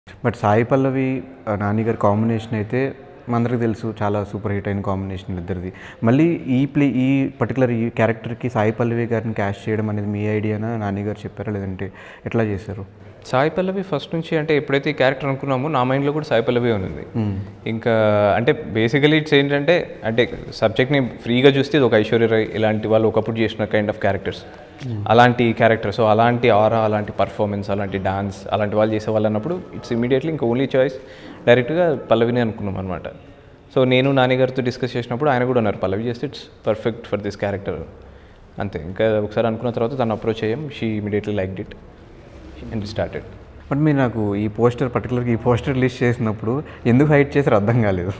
But Sai Pallavi, Nani గారి combination అయితే మనందరికీ తెలుసు చాలా సూపర్ హిట్ అయిన కాంబినేషన్ ఇద్దరిది. మళ్ళీ ఈ పర్టికులర్ ఈ క్యారెక్టర్‌కి సాయి పల్లవి గారిని క్యాస్ట్ చేయడం అనేది మీ ఐడియానా? నాని గారు చెప్పారా? లేదంటే ఎట్లా చేశారు? సాయి పల్లవి ఫస్ట్ నుంచి అంటే ఎప్పుడైతే ఈ క్యారెక్టర్ అనుకున్నామో నా మైండ్లో కూడా సాయి పల్లవి ఉంది. ఇంకా అంటే బేసికలీ ఇట్స్ ఏంటంటే అంటే సబ్జెక్ట్ని ఫ్రీగా చూస్తే ఇది ఒక ఐశ్వర్య రాయ్ ఇలాంటి వాళ్ళు ఒకప్పుడు చేసిన కైండ్ ఆఫ్ క్యారెక్టర్స్, అలాంటి క్యారెక్టర్. సో అలాంటి ఆరా, అలాంటి పర్ఫార్మెన్స్, అలాంటి డాన్స్, అలాంటి వాళ్ళు చేసేవాళ్ళు అన్నప్పుడు ఇట్స్ ఇమీడియట్లీ ఇంకా ఓన్లీ చాయిస్ డైరెక్ట్గా పల్లవిని అనుకున్నాం అనమాట. సో నేను నాని గారితో డిస్కస్ చేసినప్పుడు ఆయన కూడా ఉన్నారు, పల్లవి చేస్తే it's perfect for this character అంతే. ఇంకా ఒకసారి అనుకున్న తర్వాత తను అప్రోచ్ అయ్యాం, she immediately liked it and started. But మీరు నాకు ఈ పర్టికులర్గా ఈ పోస్టర్ రిలీజ్ చేసినప్పుడు ఎందుకు హైట్ చేశారు అర్థం కాలేదు.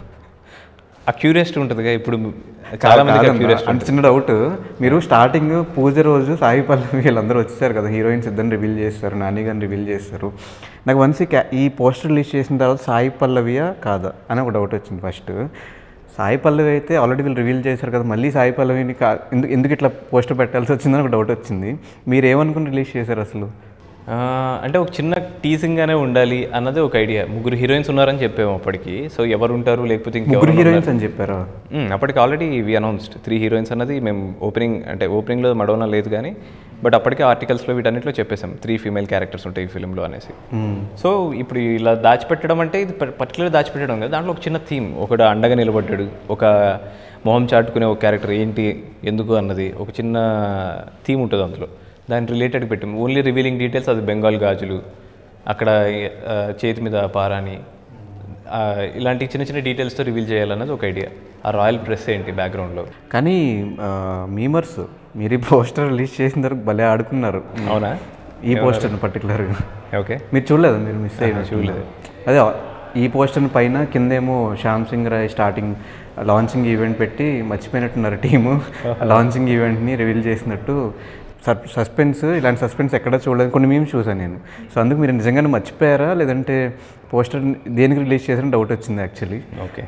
ఆ క్యూరియాసిటీ ఉంటుందిగా ఇప్పుడు చాలా మంది అంటే చిన్న డౌట్, మీరు స్టార్టింగ్ పూజ రోజు సాయి పల్లవి వీళ్ళందరూ వచ్చేసారు కదా, హీరోయిన్స్ ఇద్దరిని రివీల్ చేస్తారు, నాని గారిని రివీల్ చేస్తారు. నాకు వన్స్ ఈ పోస్టర్ రిలీజ్ చేసిన తర్వాత సాయి పల్లవియా కాదా అని ఒక డౌట్ వచ్చింది ఫస్ట్. సాయి పల్లవి అయితే ఆల్రెడీ వీళ్ళు రివీల్ చేశారు కదా, మళ్ళీ సాయి పల్లవిని ఎందుకు ఇట్లా పోస్టర్ పెట్టాల్సి వచ్చిందని ఒక డౌట్ వచ్చింది. మీరు ఏమనుకుని రిలీజ్ చేశారు అసలు? అంటే ఒక చిన్న టీజింగ్గానే ఉండాలి అన్నది ఒక ఐడియా. ముగ్గురు హీరోయిన్స్ ఉన్నారని చెప్పాము అప్పటికి. సో ఎవరు ఉంటారు, లేకపోతే ముగ్గురు హీరోయిన్స్ అని చెప్పారు అప్పటికి. ఆల్రెడీ వి అనౌన్స్డ్ 3 హీరోయిన్స్ అన్నది మేము ఓపెనింగ్లో మడోనా లేదు కానీ, బట్ అప్పటికే ఆర్టికల్స్లో వీటన్నిటిలో చెప్పేసాం 3 ఫీమేల్ క్యారెక్టర్స్ ఉంటాయి ఈ ఫిల్మ్లో అనేసి. సో ఇప్పుడు ఇలా దాచిపెట్టడం అంటే ఇది పర్టికులర్ దాచిపెట్టడం కదా, దాంట్లో ఒక చిన్న థీమ్, ఒకడు అండగా నిలబడ్డాడు, ఒక మొహం చాటుకునే ఒక క్యారెక్టర్ ఏంటి ఎందుకు అన్నది ఒక చిన్న థీమ్ ఉంటుంది అందులో, దాని రిలేటెడ్ పెట్టాము. ఓన్లీ రివీలింగ్ డీటెయిల్స్ అది బెంగాల్ గాజులు, అక్కడ చేతి మీద పారాని, ఇలాంటి చిన్న చిన్న డీటెయిల్స్తో రివీల్ చేయాలన్నది ఒక ఐడియా. ఆ రాయల్ డ్రెస్ ఏంటి బ్యాక్గ్రౌండ్లో. కానీ మీమర్స్ మీరు ఈ పోస్టర్ రిలీజ్ చేసిన తర్వాత భలే ఆడుకున్నారు. అవునా? ఈ పోస్టర్ని పర్టికులర్గా ఓకే, మీరు చూడలేదు? మీరు మిస్ అయ్యారు? చూడలేదు. అదే ఈ పోస్టర్ పైన కిందేమో Shyam Singh Roy starting launching event పెట్టి మర్చిపోయినట్టున్నారు టీము. లాంచింగ్ ఈవెంట్ని రివీల్ చేసినట్టు సస్పెన్స్, ఇలాంటి సస్పెన్స్ ఎక్కడ చూడలేదు. కొన్ని మీమ్స్ చూసాను నేను. సో అందుకు మీరు నిజంగానే మర్చిపోయారా, లేదంటే పోస్టర్ దేనికి రిలీజ్ చేసారని డౌట్ వచ్చింది యాక్చువల్లీ. ఓకే,